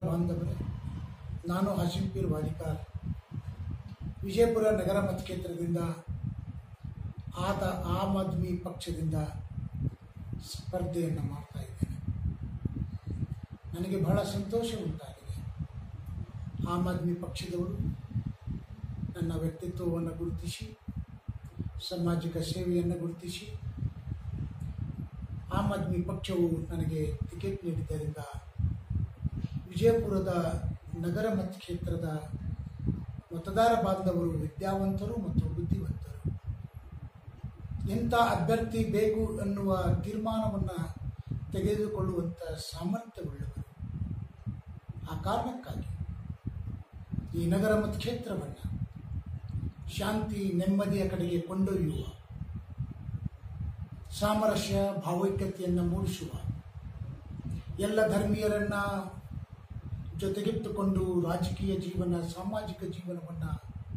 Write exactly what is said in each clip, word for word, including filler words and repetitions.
ಬಾಂಧವರೇ, ನಾನು ಹಾಶಿಂಪೀರ್ ವಾಡಿಕಾರ್ ವಿಜಯಪುರ ನಗರ ಮತಕ್ಷೇತ್ರದಿಂದ ಆದ ಆಮ್ ಆದ್ಮಿ ಪಕ್ಷದಿಂದ ಸ್ಪರ್ಧೆಯನ್ನು ಮಾಡ್ತಾ ಇದ್ದೇನೆ. ನನಗೆ ಬಹಳ ಸಂತೋಷ ಉಂಟಾಗಿದೆ. ಆಮ್ ಆದ್ಮಿ ಪಕ್ಷದವರು ನನ್ನ ವ್ಯಕ್ತಿತ್ವವನ್ನು ಗುರುತಿಸಿ, ಸಾಮಾಜಿಕ ಸೇವೆಯನ್ನು ಗುರುತಿಸಿ, ಆಮ್ ಆದ್ಮಿ ಪಕ್ಷವು ನನಗೆ ಟಿಕೆಟ್ ನೀಡಿದ್ದರಿಂದ ವಿಜಯಪುರದ ನಗರ ಮತಕ್ಷೇತ್ರದ ಮತದಾರ ಬಾಂಧವರು ವಿದ್ಯಾವಂತರು ಮತ್ತು ಬುದ್ಧಿವಂತರು. ಇಂಥ ಅಭ್ಯರ್ಥಿ ಬೇಕು ಎನ್ನುವ ತೀರ್ಮಾನವನ್ನು ತೆಗೆದುಕೊಳ್ಳುವಂಥ ಸಾಮರ್ಥ್ಯವುಳ್ಳವರು. ಆ ಕಾರಣಕ್ಕಾಗಿ ಈ ನಗರ ಮತಕ್ಷೇತ್ರವನ್ನು ಶಾಂತಿ ನೆಮ್ಮದಿಯ ಕಡೆಗೆ ಕೊಂಡೊಯ್ಯುವ, ಸಾಮರಸ್ಯ ಭಾವೈಕ್ಯತೆಯನ್ನು ಮೂಡಿಸುವ, ಎಲ್ಲ ಧರ್ಮೀಯರನ್ನು ಜೊತೆಗಿಟ್ಟುಕೊಂಡು ರಾಜಕೀಯ ಜೀವನ, ಸಾಮಾಜಿಕ ಜೀವನವನ್ನು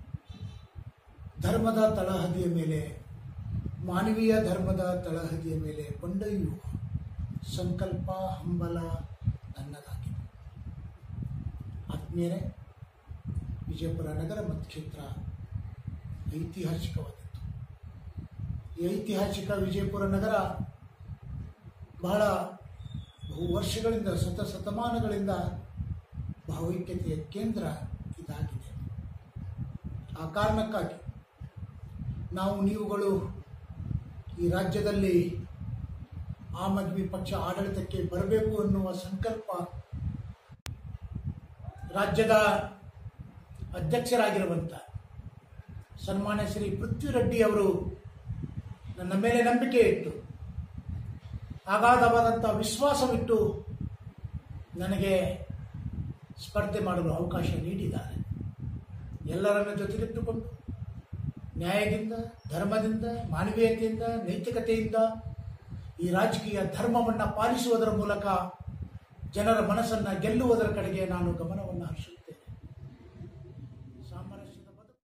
ಧರ್ಮದ ತಳಹದಿಯ ಮೇಲೆ, ಮಾನವೀಯ ಧರ್ಮದ ತಳಹದಿಯ ಮೇಲೆ ಕೊಂಡೊಯ್ಯುವ ಸಂಕಲ್ಪ, ಹಂಬಲ ನನ್ನದಾಗಿದೆ. ಆತ್ಮೀಯರೇ, ವಿಜಯಪುರ ನಗರ ಮತಕ್ಷೇತ್ರ ಐತಿಹಾಸಿಕವಾದದ್ದು. ಈ ಐತಿಹಾಸಿಕ ವಿಜಯಪುರ ನಗರ ಬಹಳ ಬಹು ವರ್ಷಗಳಿಂದ, ಶತ ಶತಮಾನಗಳಿಂದ ಭಾವೈಕ್ಯತೆಯ ಕೇಂದ್ರ ಇದಾಗಿದೆ. ಆ ಕಾರಣಕ್ಕಾಗಿ ನಾವು ನೀವುಗಳು ಈ ರಾಜ್ಯದಲ್ಲಿ ಆಮ್ ಆದ್ಮಿ ಪಕ್ಷ ಆಡಳಿತಕ್ಕೆ ಬರಬೇಕು ಅನ್ನುವ ಸಂಕಲ್ಪ ರಾಜ್ಯದ ಅಧ್ಯಕ್ಷರಾಗಿರುವಂಥ ಸನ್ಮಾನ್ಯ ಶ್ರೀ ಪೃಥ್ವಿರೆಡ್ಡಿ ಅವರು ನನ್ನ ಮೇಲೆ ನಂಬಿಕೆ ಇಟ್ಟು, ಅಗಾಧವಾದಂಥ ವಿಶ್ವಾಸವಿಟ್ಟು ನನಗೆ ಸ್ಪರ್ಧೆ ಮಾಡಲು ಅವಕಾಶ ನೀಡಿದ್ದಾರೆ. ಎಲ್ಲರನ್ನ ಜೊತೆಗಿಟ್ಟುಕೊಂಡು ನ್ಯಾಯದಿಂದ, ಧರ್ಮದಿಂದ, ಮಾನವೀಯತೆಯಿಂದ, ನೈತಿಕತೆಯಿಂದ ಈ ರಾಜಕೀಯ ಧರ್ಮವನ್ನು ಪಾಲಿಸುವುದರ ಮೂಲಕ ಜನರ ಮನಸ್ಸನ್ನು ಗೆಲ್ಲುವುದರ ಕಡೆಗೆ ನಾನು ಗಮನವನ್ನು ಹರಿಸುತ್ತೇನೆ.